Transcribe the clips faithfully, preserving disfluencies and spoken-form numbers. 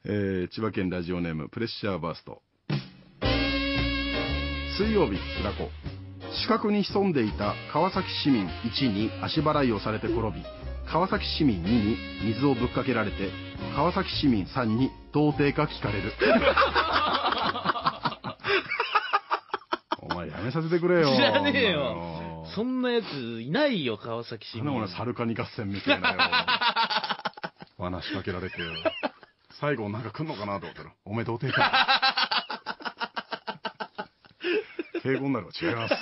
えー、千葉県ラジオネームプレッシャーバースト。水曜日、平子。死角に潜んでいた川崎市民いちに足払いをされて転び、川崎市民にに水をぶっかけられて、川崎市民さんに童貞か聞かれる。お前やめさせてくれよ。 知らねえよ。そんなやついないよ、川崎市民。 なんだこれサルカニ合戦みたいなよ。罠仕掛けられてよ。最後なんか来んのかなと思ったら、おめえ童貞か。敬語になるわ。違います。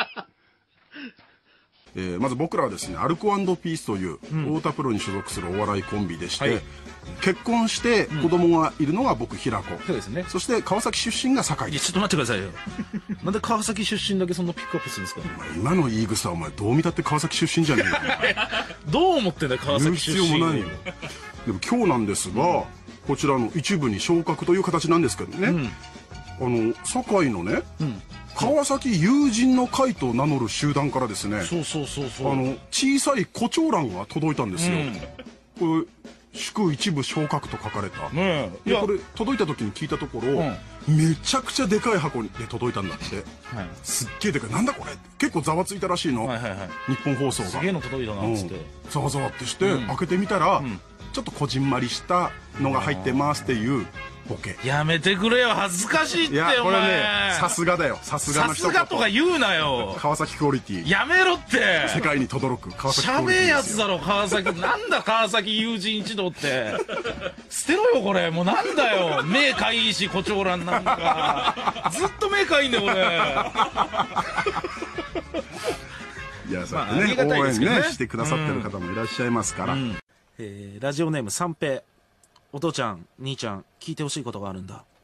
えー、まず僕らはですね、アルコ&ピースという太田プロに所属するお笑いコンビでして、はい、結婚して子供がいるのが僕、平子、うん、そうですね。そして川崎出身が酒井です。 いや、ちょっと待ってくださいよ。なんで川崎出身だけそんなピックアップするんですか。 お前今の言い草、お前どう見たって川崎出身じゃねえよ。 どう思ってんだよ川崎出身。 言う必要もないよ。でも今日なんですが、うん、こちらの一部に昇格という形なんですけどね、うん、あの堺のね、うん、川崎友人の会と名乗る集団からですね、そうそうそうそう、あの小さい胡蝶蘭が届いたんですよ、うん、これ祝一部昇格と書かれた、ね、でこれ届いた時に聞いたところ、うん、めちゃくちゃでかい箱で届いたんだって、はい、すっげえでかい、なんだこれ、結構ざわついたらしいの、はいはいはい、日本放送がすげえの届いたなっつって、 ざわざわってして、うん、開けてみたら、うん、ちょっとこじんまりしたのが入ってますっていうボケ。 やめてくれよ、恥ずかしいって。いやこれね、 さすがだよ、さすがの人。 さすがとか言うなよ。 川崎クオリティやめろって。 世界に轟く川崎クオリティ。 しゃべえやつだろ川崎。なんだ川崎友人一同って。捨てろよこれ、もうなんだよ。目かいいし胡蝶蘭なんかずっと目かいんだよ俺。 いやそうやってね、応援ねしてくださってる方もいらっしゃいますから。 えー、ラジオネーム三平。お父ちゃん兄ちゃん聞いてほしいことがあるんだ。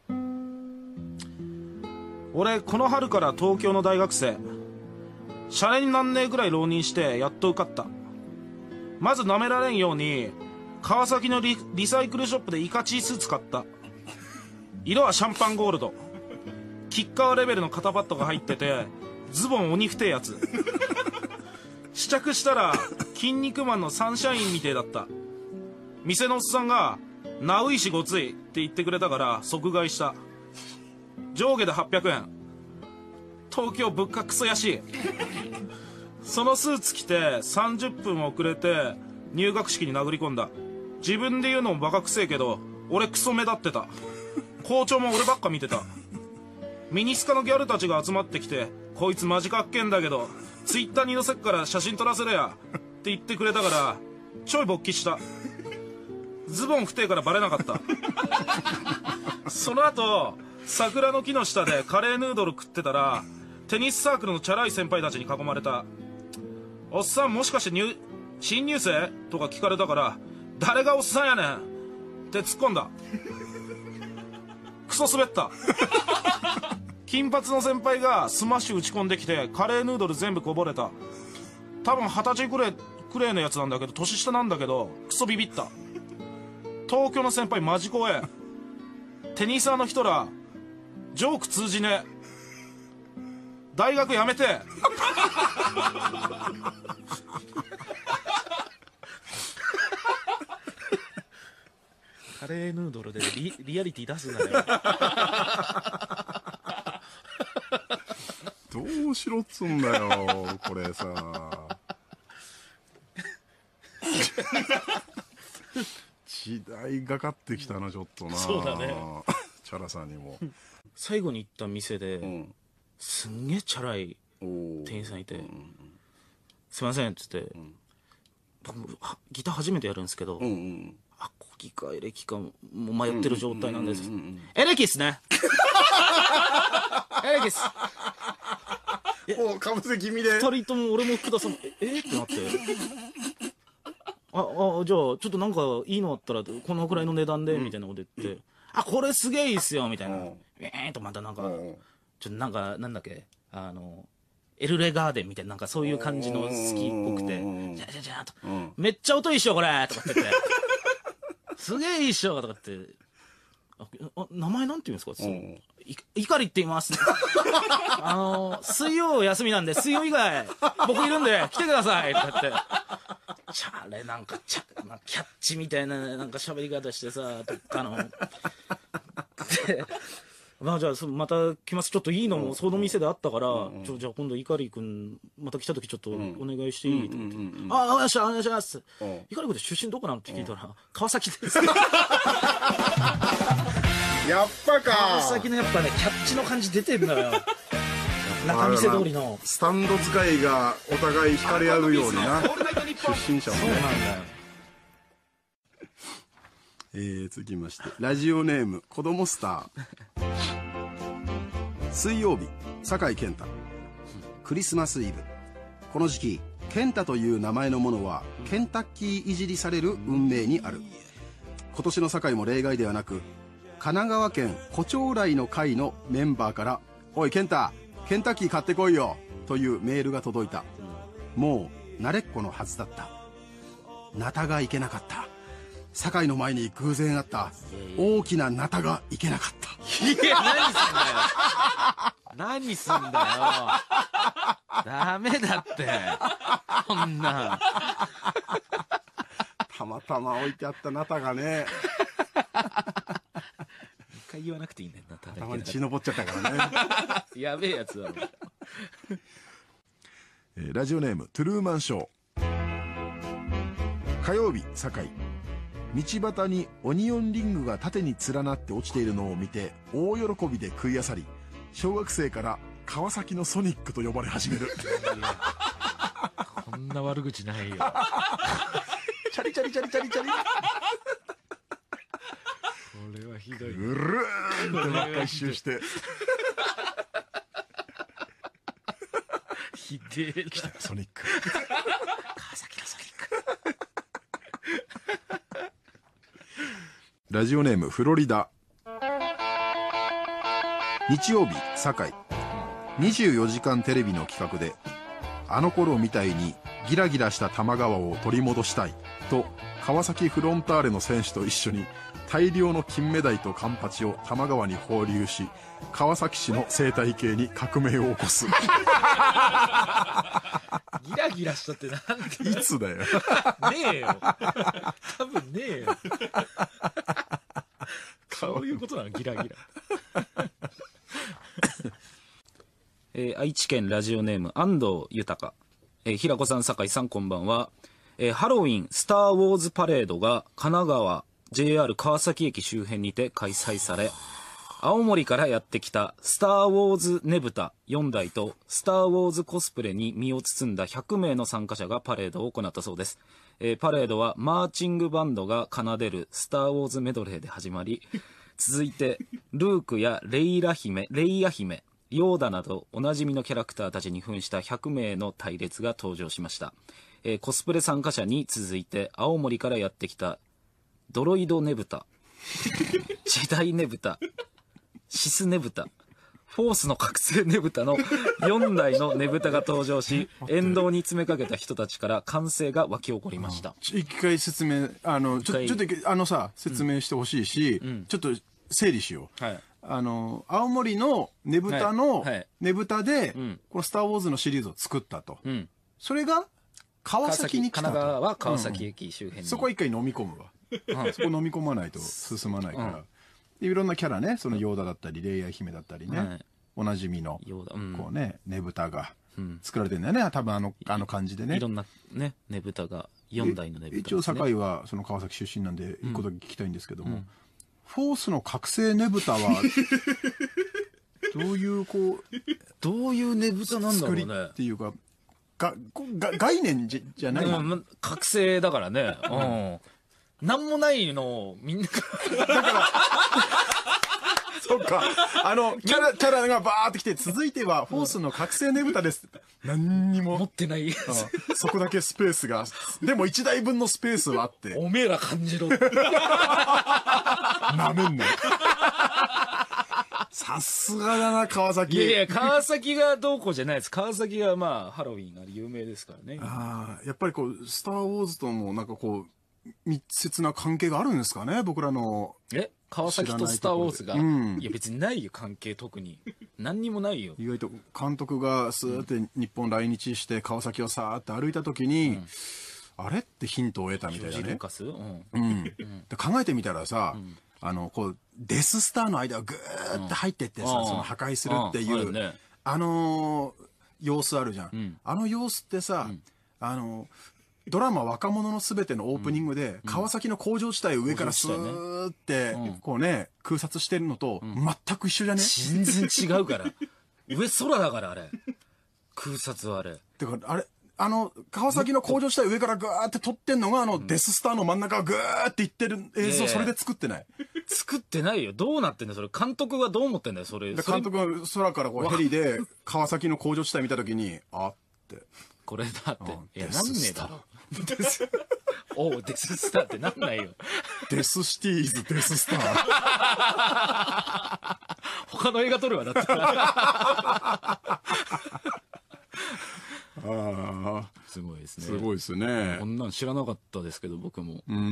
俺この春から東京の大学生、シャレになんねえぐらい浪人してやっと受かった。まずなめられんように川崎の リ, リサイクルショップでイカチースーツ買った。色はシャンパンゴールド、キッカーレベルの肩パッドが入っててズボン鬼ふてえやつ。試着したら筋肉マンのサンシャインみてえだった。店のおっさんがナウイしごついって言ってくれたから即買いした。上下ではっぴゃくえん。東京物価クソ安い。そのスーツ着てさんじゅっぷん遅れて入学式に殴り込んだ。自分で言うのもバカくせえけど俺クソ目立ってた。校長も俺ばっか見てた。ミニスカのギャルたちが集まってきて、こいつマジかっけんだけどツイッターに載せっから写真撮らせろやって言ってくれたからちょい勃起した。ズボン不定からバレなかった。その後桜の木の下でカレーヌードル食ってたらテニスサークルのチャラい先輩たちに囲まれた。おっさんもしかして入新入生とか聞かれたから誰がおっさんやねんって突っ込んだ。クソ滑った。金髪の先輩がスマッシュ打ち込んできてカレーヌードル全部こぼれた。多分二十歳くらいくらいのやつなんだけど年下なんだけどクソビビった。東京の先輩マジ怖え。テニサーの人らジョーク通じねえ。大学やめて。カレーヌードルで リ, リアリティ出すなよ。 どうしろっつんだよこれさ。時代がかってきたなちょっとな。 そうだね。 チャラさんにも最後に行った店で、うん、すんげえチャラい店員さんいて、うん、すいませんっつって、うん、僕ギター初めてやるんですけど、うんうん、アコギかエレキかもう迷ってる状態なんです。エレキっすね。エレキっす。 もうかぶせ気味でふたりとも俺も福田さんええってなってああじゃあちょっとなんかいいのあったらこのくらいの値段でみたいなこと言って、うん、あこれすげえいいっすよみたいな、えーとまたなんかちょっとなんかなんだっけあのエルレガーデンみたいななんかそういう感じの好きっぽくてじゃじゃじゃとめっちゃ音いいっしょこれとかって言ってすげえいいっしょとかってああ名前なんて言うんですかい怒りって言いますあの水曜休みなんで水曜以外僕いるんで来てくださいとかってチャレなんかチャなキャッチみたいななんか喋り方してさ、どっかのでまあじゃあそまた来ます、ちょっといいのもその店であったから、うんうん、ちょじゃあ今度碇君また来た時ちょっとお願いしていい、うんうんうんうん、ああお願いしますお願いします、碇君って出身どこなのって聞いたら、うん、川崎ですやっぱか川崎のやっぱねキャッチの感じ出てんだよ仲見世通りのスタンド使いがお互い惹かれ合うようにな出身者もね。 そうなんだよ。 えー、続きましてラジオネーム子供スター水曜日酒井健太。クリスマスイブ、この時期健太という名前のものはケンタッキーいじりされる運命にある。今年の酒井も例外ではなく、神奈川県胡蝶来の会のメンバーから「おい健太ケンタッキー買ってこいよ」というメールが届いた。もう慣れっこのはずだった。ナタがいけなかった。酒井の前に偶然あった大きなナタがいけなかった。 いや何すんだよ何すんだよダメだってこんなたまたま置いてあったナタがね一回言わなくていいんだよな。 たまに血のぼっちゃったからねやべえやつだろえー、ラジオネームトゥルーマンショー。火曜日酒井。道端にオニオンリングが縦に連なって落ちているのを見て大喜びで食いあさり、小学生から川崎のソニックと呼ばれ始めるこんな悪口ないよチャリチャリチャリチャリチャリこれはひどい。 ぐるーんってばっか一周してひでえなソニック川崎のソニックラジオネームフロリダ。日曜日酒井。にじゅうよじかんテレビの企画であの頃みたいにギラギラした多摩川を取り戻したいと川崎フロンターレの選手と一緒に大量の金目鯛とカンパチを多摩川に放流し、川崎市の生態系に革命を起こすギラギラしたってなんでいつだよねえよ多分ねえよそういうことなのギラギラえー、愛知県ラジオネーム安藤豊、えー、平子さん酒井さんこんばんは、えー、ハロウィンスターウォーズパレードが神奈川 ジェイアール 川崎駅周辺にて開催され、青森からやってきたスターウォーズねぶたよんだいとスターウォーズコスプレに身を包んだひゃくめいの参加者がパレードを行ったそうです。えー、パレードはマーチングバンドが奏でるスターウォーズメドレーで始まり、続いてルークやレイラ姫、レイヤ姫、ヨーダなどおなじみのキャラクターたちに扮したひゃくめいの隊列が登場しました。えー、コスプレ参加者に続いて青森からやってきたドロイドねぶた、ジェダイねぶた、シスねぶた、フォースの覚醒ねぶたのよんだいのねぶたが登場し、沿道に詰めかけた人たちから歓声が沸き起こりました。 一回説明、あのちょちょっとあのさ説明してほしいし、うん、ちょっと整理しよう。はい、あの青森のねぶたのねぶたで、うん、このスターウォーズのシリーズを作ったと。うん、それが川崎に来たと。 神奈川は川崎駅周辺に、 うん、そこは一回飲み込むわ。そこ飲み込まないと進まないから。うんいろんなキャラね、そのヨーダだったりレイヤ姫だったりね、はい、おなじみのこうねねぶたが作られてるんだよね、多分あのあの感じでね。 いろんなねねぶたがよんだいのねぶた、ね、 一応堺はその川崎出身なんで一個だけ聞きたいんですけども、うん、フォースの覚醒ねぶたはどういうこうどういうねぶたなんだろうねっていうかがが概念じ ゃ, じゃない、うん、覚醒だからね。うんなんもないのをみんなだからそっかあのキャラキャラがバーってきて続いてはフォースの覚醒ねぶたです何にも持ってない、うん、 そこだけスペースがでもいちだいぶんのスペースはあっておめえら感じろなめんなさすがだな川崎。 いやいや川崎がどうこうじゃないです。川崎がまあハロウィンが有名ですからね。 ああやっぱりこうスターウォーズともなんかこう密接な関係があるんですかね、僕らの。 え川崎とスター・ウォーズが、うん、いや別にないよ関係、特に何にもないよ。 意外と監督がスーって日本来日して川崎をさーって歩いた時に、うん、 あれってヒントを得たみたいだね。 ジョージルーカス、うんうん、で考えてみたらさ、うん、あのこうデススターの間をグーって入ってってさ、うん、その破壊するっていう、うん、ね、あのー、様子あるじゃん、うん、あの様子ってさ、うん、あのドラマ「若者のすべて」のオープニングで、うん、川崎の工場地帯を上からスーってこうね空撮してるのと全く一緒じゃね、 全然違うから上空だからあれ空撮はあれだからあれあの川崎の工場地帯上からグーって撮ってんのがあのデススターの真ん中をグーっていってる映像、それで作ってない？ 作ってないよ。どうなってんだよそれ。監督はどう思ってんだよそれ。 で監督が空からこうヘリで川崎の工場地帯見た時にあってこれだって、いやなんねえだろおうデススターってなんないよデスシティーズデススター他の映画撮るわだってあすごいですね。 すごいですね。 こんなん知らなかったですけど僕も。うん、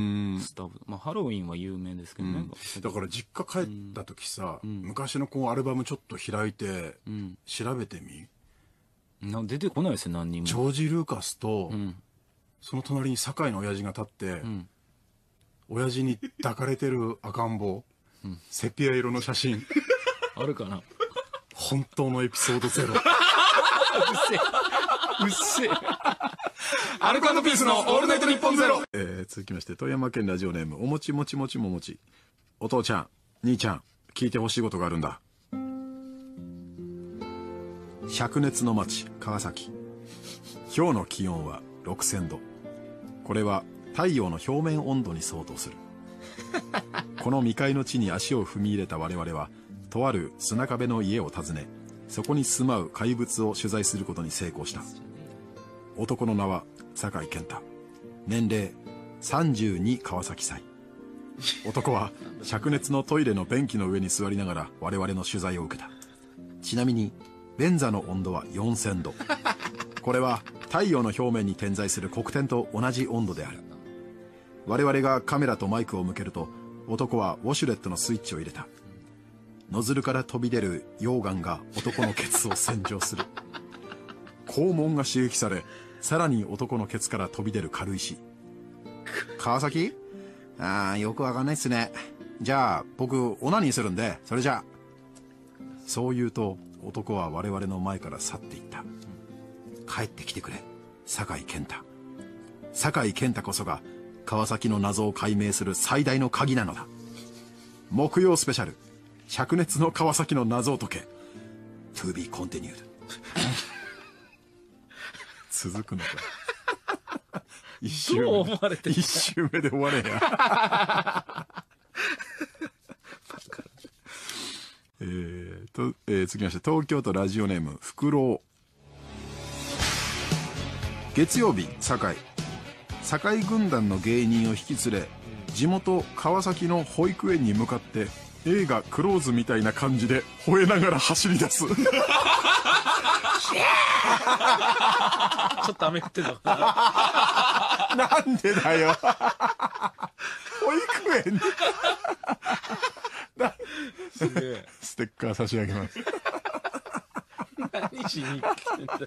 スタッフ、まあハロウィンは有名ですけどね。 うん、だから実家帰った時さ、うん、昔のこうアルバムちょっと開いて、うん、調べてみ。 な出てこないですよ何人も。 ジョージ・ルーカスと、うん、その隣に堺の親父が立って、うん、親父に抱かれてる赤ん坊、うん、セピア色の写真あるかな。 本当のエピソードゼロ。うっせえうっせえアルコ&ピースのオールナイトニッポンゼロ。 えー、続きまして富山県ラジオネームおもちもちもちももち。お父ちゃん兄ちゃん聞いてほしいことがあるんだ。灼熱の町川崎、今日の気温はろくせんど。これは太陽の表面温度に相当する。この未開の地に足を踏み入れた我々はとある砂壁の家を訪ね、そこに住まう怪物を取材することに成功した。男の名は酒井健太、年齢さんじゅうに川崎歳。男は灼熱のトイレの便器の上に座りながら我々の取材を受けた。ちなみに便座の温度はよんせんど。これは太陽の表面に点在する黒点と同じ温度である。我々がカメラとマイクを向けると男はウォシュレットのスイッチを入れた。ノズルから飛び出る溶岩が男のケツを洗浄する。肛門が刺激され、さらに男のケツから飛び出る軽石。川崎？ああ、よくわかんないっすね。じゃあ僕オナニーするんで、それじゃあ。そう言うと男は我々の前から去っていった。帰ってきてくれ酒井健太。酒井健太こそが川崎の謎を解明する最大の鍵なのだ。木曜スペシャル、灼熱の川崎の謎を解け。 To be continued。 続くのか。一周どう思われて一周目で終われや。えーと、えー、続きまして東京都ラジオネームフクロウ。月曜日堺堺軍団の芸人を引き連れ、地元川崎の保育園に向かって映画クローズみたいな感じで吠えながら走り出す。ちょっと雨降ってんのなんでだよ。保育園にすげえステッカー差し上げます。 何しに来てんだ。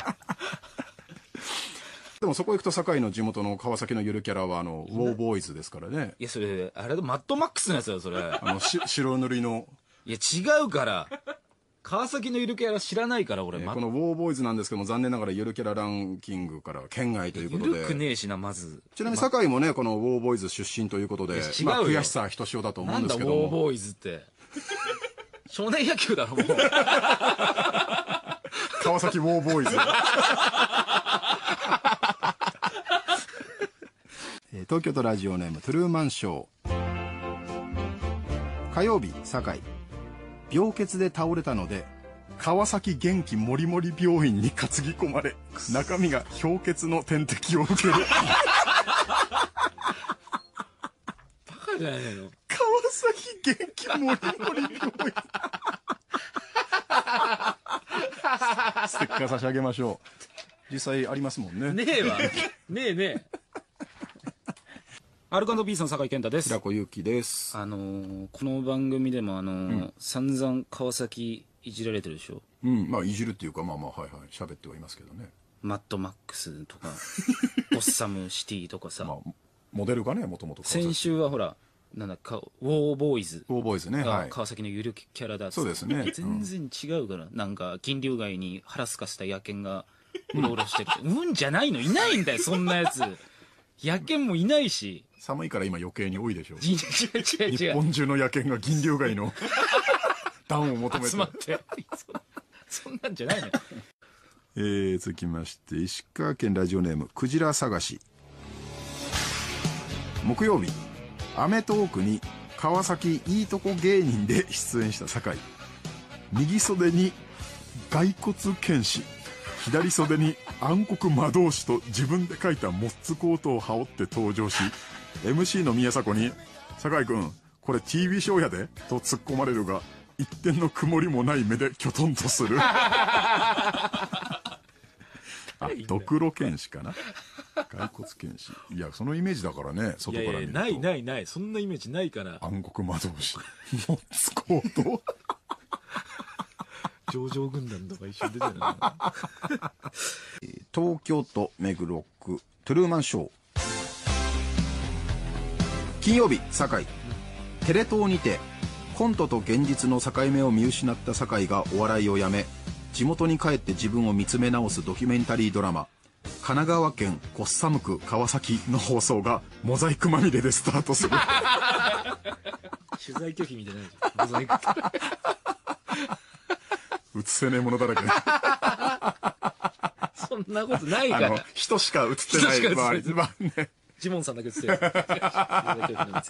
でもそこ行くと堺の地元の川崎のゆるキャラはあのウォーボーイズですからね。 いやそれあれマッドマックスのやつだよそれ。 あのし白塗りの。 いや違うから川崎のゆるキャラ知らないから俺、 えー、このウォーボーイズなんですけども残念ながらゆるキャラランキングから県外ということで。 ゆるくねえしなまず。 ちなみに堺もねこのウォーボーイズ出身ということで、違うまあ、悔しさはひとしおだと思うんですけども。 なんだウォーボーイズって少年野球だろもう。 川崎ウォーボーイズ。東京都ラジオネームトゥルーマンショー。火曜日堺病欠で倒れたので川崎元気もりもり病院に担ぎ込まれ、中身が氷結の点滴を受ける。バカじゃないの。 川崎元気もりもり病院。ステッカー差し上げましょう。実際ありますもんね。 ねえわ。ねえねえ。アルコ&ピースの酒井健太です。 平子祐希です。 あのー、この番組でもあのーうん、散々川崎いじられてるでしょ。 うん、まあいじるっていうかまあまあはいはい喋ってはいますけどね。 マッドマックスとかゴッサムシティとかさ、 まあ、モデルがねもともと先週はほらなんだかウォーボーイズウォーボーイズね、はがい、 川崎の有力キャラだっつって、 そうですね全然違うから、なんか金龍街に腹すかした野犬がうろうろしてるうんじゃないの、いないんだよそんなやつ。野犬もいないし。 寒いから今余計に多いでしょ。 違う違う違う日本中の野犬が銀龍街の暖を求めて集まってそそんなんじゃないのよ。 えー、続きまして石川県ラジオネームクジラ探し。木曜日アメトーークに川崎いいとこ芸人で出演した酒井。右袖に骸骨剣士、左袖に暗黒魔導士と自分で書いたモッツコートを羽織って登場し、 エムシー の宮迫に「酒井君これ ティービー ショーやで」と突っ込まれるが、一点の曇りもない目できょとんとするあ、ドクロ剣士かな、骸骨剣士。いやそのイメージだからね、外から見ると。 いやいやないないない、そんなイメージないから。 暗黒魔導士モッツコート上場軍団とか一緒に出てるな東京都目黒区トゥルーマンショー。金曜日酒井。テレ東にてコントと現実の境目を見失った酒井がお笑いをやめ、地元に帰って自分を見つめ直すドキュメンタリードラマ「神奈川県コッサム区川崎」の放送がモザイクまみれでスタートする取材拒否みたいなじゃんモザイク映せねえものだらけそんなことないかあのら。 人しか映ってない人しか映ってないまあまあね。 ジモンさんだけ映ってる取材拒否のやつ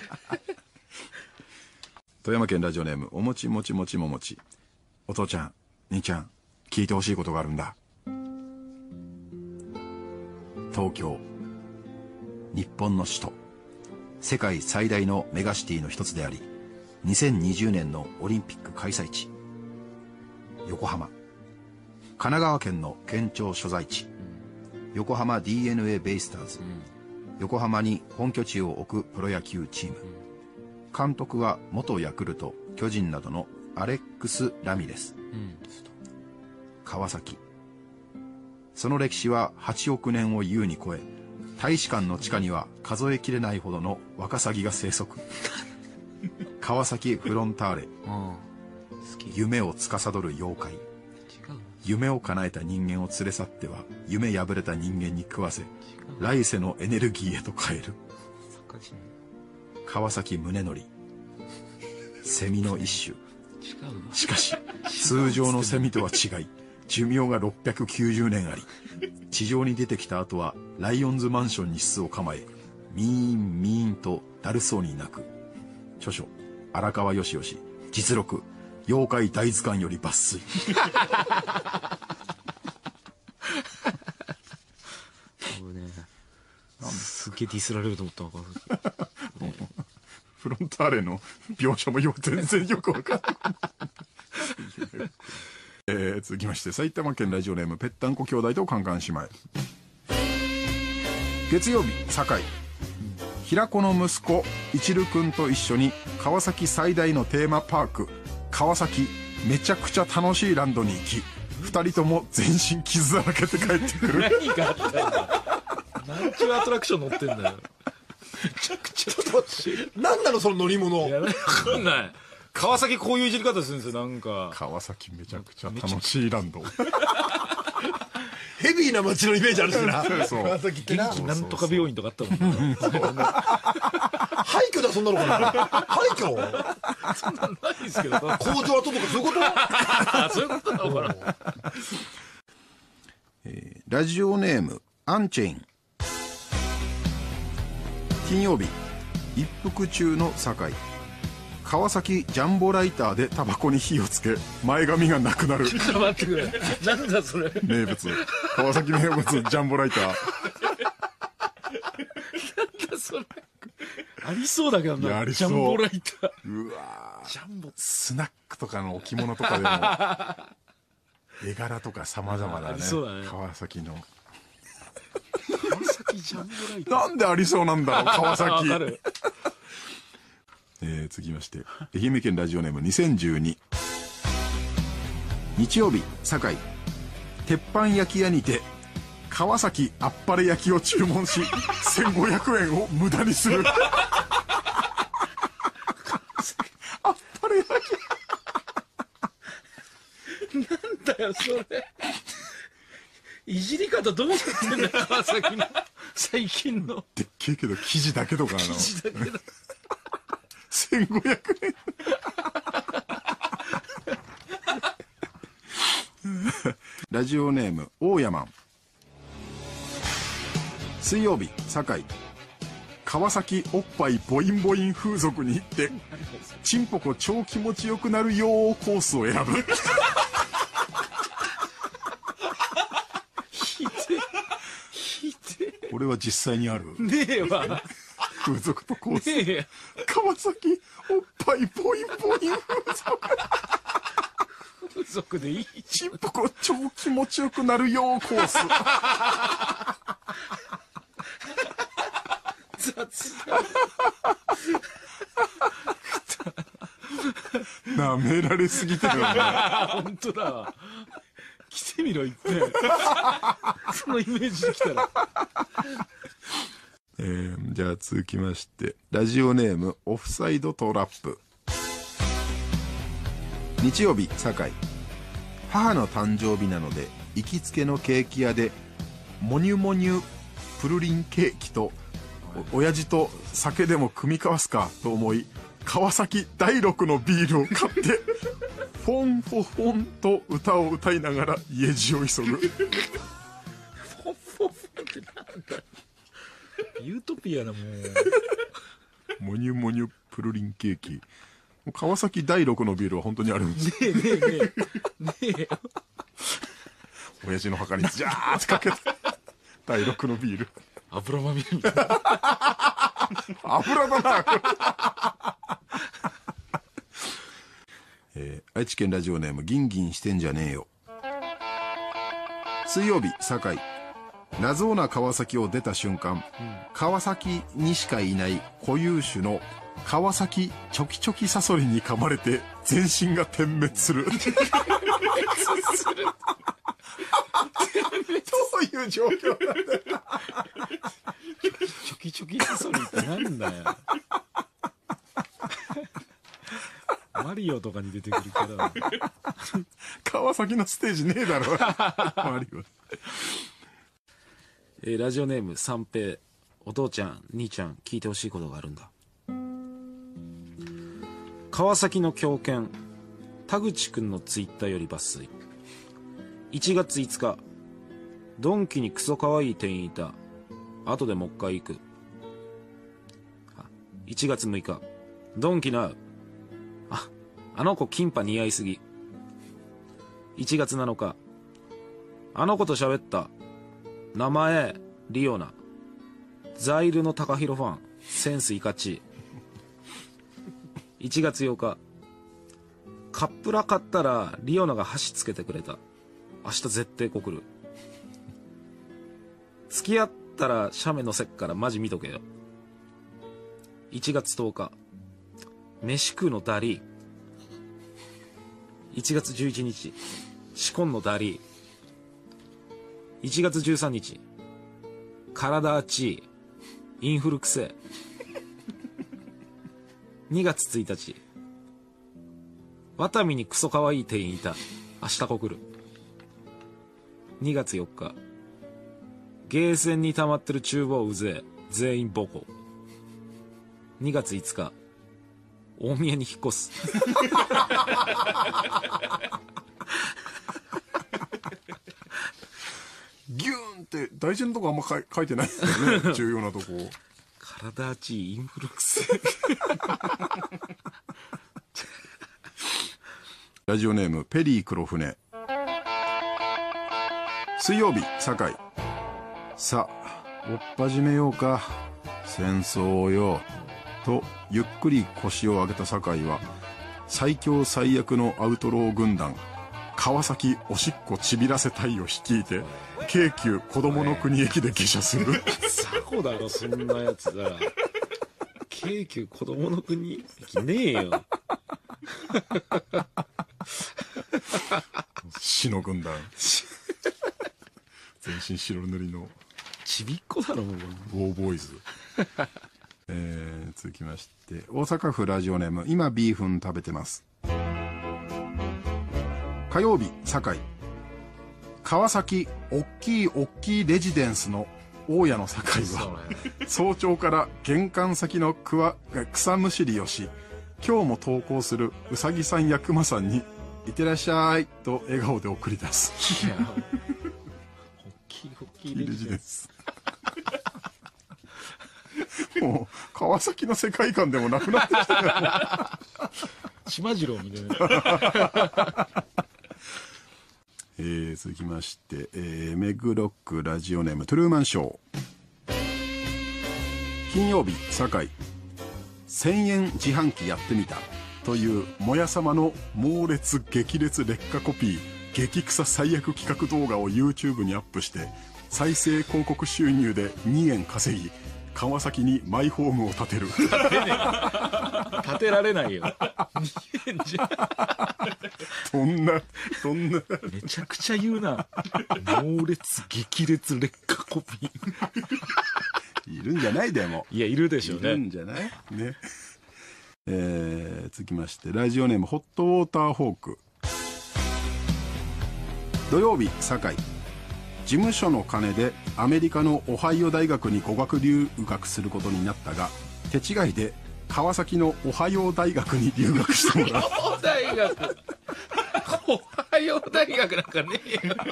富山県ラジオネームおもちもちもちももち。お父ちゃん兄ちゃん聞いてほしいことがあるんだ。東京、日本の首都、世界最大のメガシティの一つであり、にせんにじゅうねんのオリンピック開催地横浜、神奈川県の県庁所在地、横浜 ディーエヌエー ベイスターズ、横浜に本拠地を置くプロ野球チーム。監督は元ヤクルト、巨人などのアレックス・ラミレス。川崎、その歴史ははちおくねんを優に超え、大使館の地下には数えきれないほどのワカサギが生息川崎フロンターレ、夢を司る妖怪。夢を叶えた人間を連れ去っては夢破れた人間に食わせ、来世のエネルギーへと変える川崎宗則、セミの一種。しかし通常のセミとは違い、寿命がろっぴゃくきゅうじゅうねんあり、地上に出てきた後はライオンズマンションに巣を構え、ミーンミーンとだるそうに鳴く。著書荒川よしよし、実録妖怪大図鑑より抜粋すっげえディスられると思ったのかフロンターレの描写もよ全然よくわかんないえー、続きまして埼玉県ラジオネームぺったんこ兄弟とカンカン姉妹。月曜日酒井。平子の息子一流くんと一緒に川崎最大のテーマパーク川崎めちゃくちゃ楽しいランドに行き、二人とも全身傷だらけて帰ってくる何があったんだ何ちゅうアトラクション乗ってんだよ。めちゃくちゃ楽しい。 何なのその乗り物。 いや、わかんない。川崎こういういじり方するんですよ、なんか。 川崎めちゃくちゃ楽しいランドヘビーな街のイメージあるしなそう川崎ってな。 なんとか病院とかあったもんね。 廃墟だそんなのかな。廃墟そんなんないですけど。 工場跡とかそういうことあ、そういうことなのかな。 えーラジオネームアンチェイン。金曜日一服中の酒井。川崎ジャンボライターでタバコに火をつけ前髪がなくなるちょっと待ってくれ。なんだそれ。 名物川崎名物ジャンボライター。 なんだそれ。ありそうだけどな。 いやありそうジャンボライター。 うわージャンボ。 スナックとかの置物とかでも絵柄とか様々だね。 ありそうだね川崎の川崎ジャンボライター。 なんでありそうなんだろう川崎わかる。 えー、続きまして愛媛県ラジオネームにせんじゅうに。日曜日酒井。鉄板焼き屋にて川崎あっぱれ焼きを注文しせんごひゃくえんを無駄にする。あっぱれ焼きなんだよそれ。いじり方どうなってんだよ川崎の最近の。 でっけえけど生地だけとかの生地だけどせんごひゃくえん。ラジオネーム大山。水曜日堺、川崎おっぱいボインボイン風俗に行ってチンポコ超気持ちよくなるよーコースを選ぶ。 ひでひでこれは実際にあるねえわ。 風俗とコース。 ねえ川崎おっぱいボインボイン風俗。 風俗でいい。 チンポコ超気持ちよくなるよーコース。 雑だ。 なめられすぎてるよね。 本当だ。来てみろいっぺん。そのイメージできたら。 えー、じゃあ続きましてラジオネームオフサイドトラップ。日曜日堺、母の誕生日なので行きつけのケーキ屋でモニュモニュプルリンケーキとお親父と酒でも組み交わすかと思い川崎だいろくのビールを買ってフォンフォフォンと歌を歌いながら家路を急ぐ。 フォンフォンフォンってなんだ。ユートピアだもん。 モニュモニュプルリンケーキ。川崎だいろくのビールは本当にあるんです。 ねえねえねえねえ。 親父の墓にジャーってかけてだいろくのビール。 油まみれみたいな。 油だなこれ。えー、愛知県ラジオネームギンギンしてんじゃねえよ。水曜日堺、謎な川崎を出た瞬間、うん、川崎にしかいない固有種の川崎チョキチョキサソリに噛まれて全身が点滅する。どういう状況なんだよ。 チョキチョキサソリってなんだよ。マリオとかに出てくるけど。 川崎のステージねえだろ。マリオ。 えー、ラジオネーム三平。お父ちゃん兄ちゃん聞いてほしいことがあるんだ。川崎の狂犬田口くんのツイッターより抜粋。いちがついつか、ドンキにクソ可愛い店員いた。後でもう一回行く。いちがつむいか、ドンキなう。あ、あの子キンパ似合いすぎ。いちがつなのか、あの子と喋った。名前リオナ。ザイルの高弘ファン、センスイカチ。いちがつようか、カップラ買ったらリオナが箸つけてくれた。明日絶対告る。付き合ったら写メのせっからマジ見とけよ。いちがつとおか、飯食うのダリー。いちがつじゅういちにち、仕込んのダリー。いちがつじゅうさんにち、体あちい、インフルくせ。にがつついたち、ワタミにクソ可愛い店員いた。明日告る。にがつよっか、ゲーセンに溜まってる厨房うぜえ、全員ボコ。にがついつか、大宮に引っ越す。 ギューンって大事なとこあんま書い書いてないですよね。重要なとこ。 体あちいインフルクス。 ラジオネームペリー黒船。水曜日堺、さあ追っ始めようか戦争をよとゆっくり腰を上げた堺は最強最悪のアウトロー軍団川崎おしっこちびらせ隊を率いて京急子供の国駅で下車する。 雑魚だろそんなやつだ。京急子供の国駅ねえよ。 死の軍団全身白塗りのちびっこだろもう。 ウォーボーイズえー、続きまして大阪府ラジオネーム今ビーフン食べてます。火曜日堺川崎おっきいおっきいレジデンスの大家の堺は早朝から玄関先のくわ草むしりをし、今日も投稿するうさぎさんやくまさんにいってらっしゃいと笑顔で送り出す。 いや大きい大きいレジデンス。 もう川崎の世界観でもなくなってきたから島次郎みたいな。 えー、続きまして、えー、メグロックラジオネームトゥルーマンショー。金曜日堺せんえん自販機やってみたというもや様の猛烈激烈劣化コピー激臭最悪企画動画を YouTube にアップして再生広告収入でにえん稼ぎ川崎にマイホームを建てる。 建てねえ建てられないよ。にえんじゃそんなそんなめちゃくちゃ言うな。猛烈激烈劣化コピー。 いるんじゃないでもいやいるでしょういるんね。 じゃないね。えー、続きましてラジオネームホットウォーターホーク。土曜日堺事務所の金でアメリカのオハイオ大学に語学留学することになったが手違いで川崎のオハイオ大学に留学してもらう。 大学おはよう大学なんかねえよ。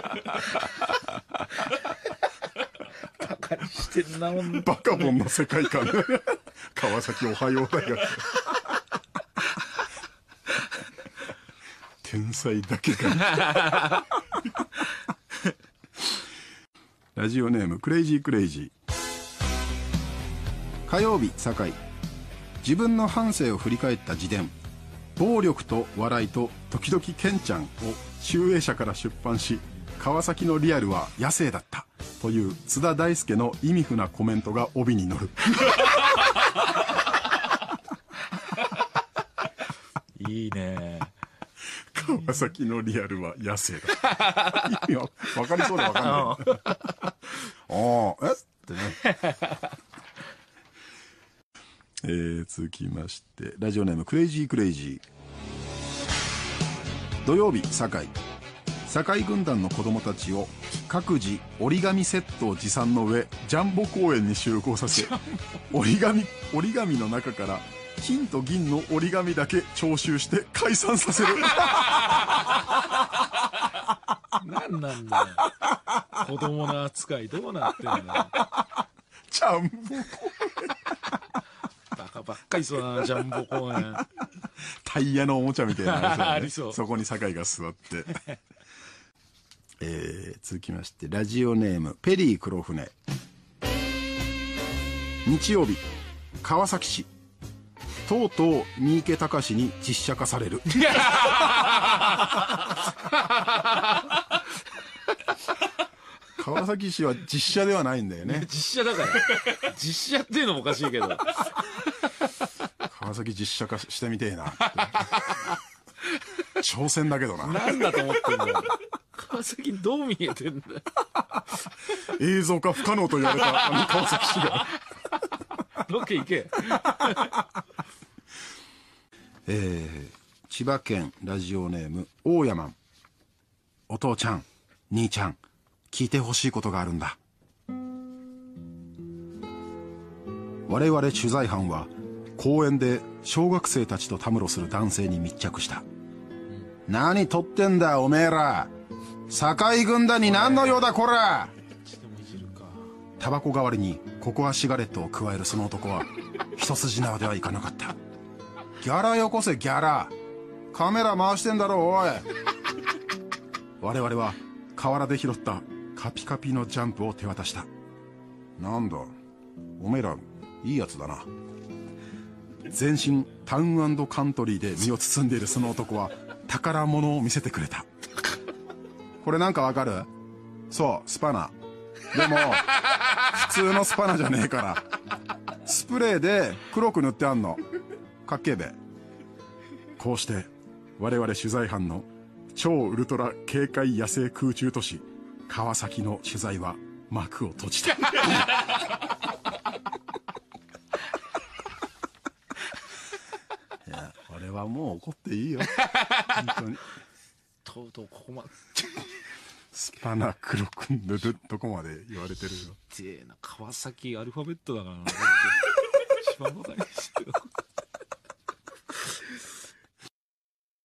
バカにしてんなほんと。 バカボンの世界観。川崎オハイオ大学。天才だけが。ラジオネームクレイジークレイジー。火曜日堺自分の半生を振り返った自伝暴力と笑いと時々ケンちゃんを集英社から出版し川崎のリアルは野生だったという津田大介の意味不なコメントが帯に載る。 いいね。 川崎のリアルは野生だ。意味は分かりそうで分かんない。ああえってね。えー、続きましてラジオネームクレイジークレイジー。土曜日堺堺軍団の子供たちを各自折り紙セットを持参の上ジャンボ公園に集合させ折り紙折り紙の中から金と銀の折り紙だけ徴収して解散させる。 なんなんだよ。子供の扱いどうなってんだよ。 ジャンボ公園バカばっかりそうだなジャンボ公園。 タイヤのおもちゃみたいなのありそうだね。 ありそう。 そこに酒井が座って。えー、続きましてラジオネームペリー黒船。日曜日川崎市とうとう三池隆に実写化される。川崎市は実写ではないんだよね。 実写だから実写っていうのもおかしいけど川崎実写化してみてえなって挑戦だけどな。 なんだと思ってんだよ。川崎どう見えてんだよ。 映像化不可能と言われたあの川崎市が。 ロケ行け。 えー、千葉県ラジオネーム大山。お父ちゃん兄ちゃん聞いてほしいことがあるんだ。我々取材班は公園で小学生たちとたむろする男性に密着した。何撮ってんだおめえら。堺軍団に何の用だこら。タバコ代わりにココアシガレットを加えるその男は一筋縄ではいかなかった。ギャラよこせギャラ。カメラ回してんだろおい。我々は河原で拾ったカピカピのジャンプを手渡した。なんだおめえらいいやつだな。全身タウン&カントリーで身を包んでいるその男は宝物を見せてくれた。これなんかわかる？そうスパナ。でも普通のスパナじゃねえからスプレーで黒く塗ってあんの。かっけえべ。こうして我々取材班の超ウルトラ警戒野生空中都市川崎の取材は幕を閉じた。いや、俺はもう怒っていいよ。本当に。 とうとうここまで。 スパナ黒く塗るとこまで言われてるよ。 てえな、川崎アルファベットだからな。一番バカにしてる。